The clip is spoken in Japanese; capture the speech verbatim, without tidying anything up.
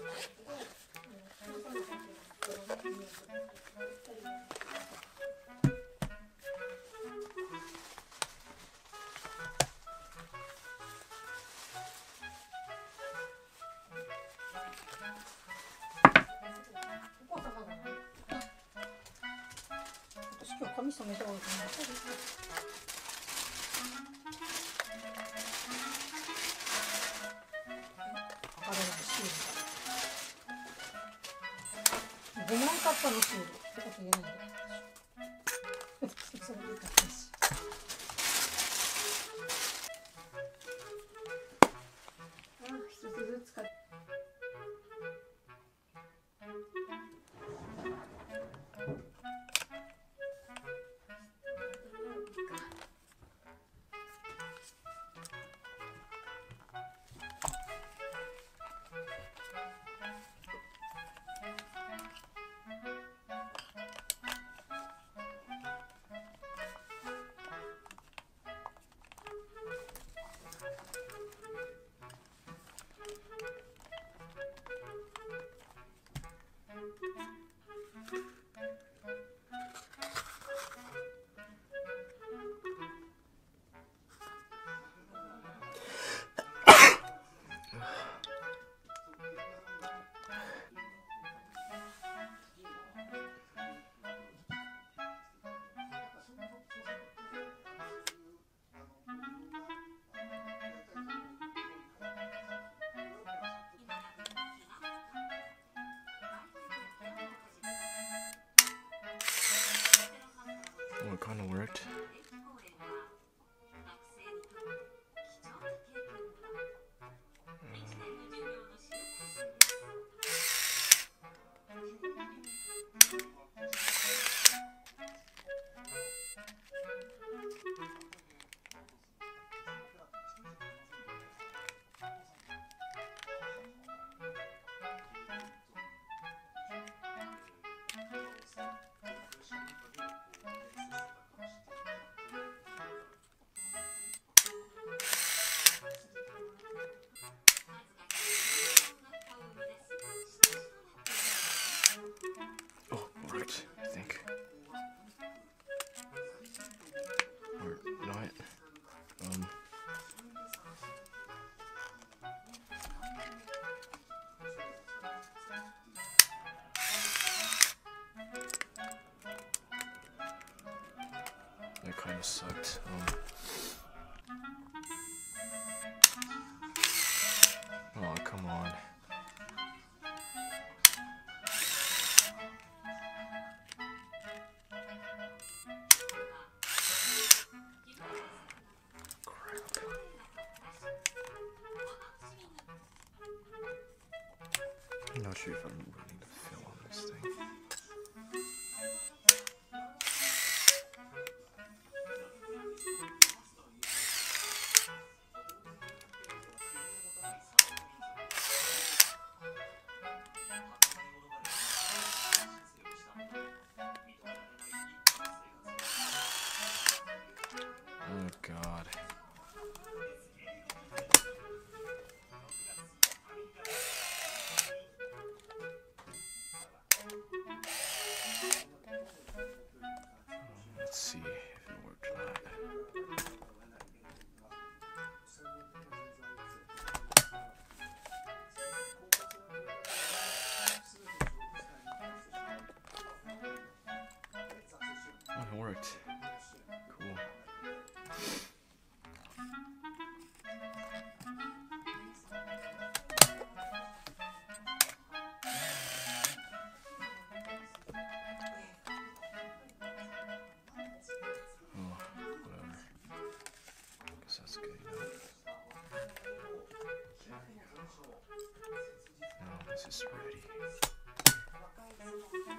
今日髪染めた方がいいかな。赤色のシール。ごまん買ったのシール。ってこと言えないんだよ。それで買ったし。あ、一つずつ買って。 Oh, it kind of worked. Worked, I think. Or not. Um. That kind of sucked. Um. Oh, come on. I'm not sure if I'm willing to film on this thing. Oh God. Let's see if it worked or not. Oh, it worked. Cool. Oh, whatever. Guess that's good enough. Now this is ready.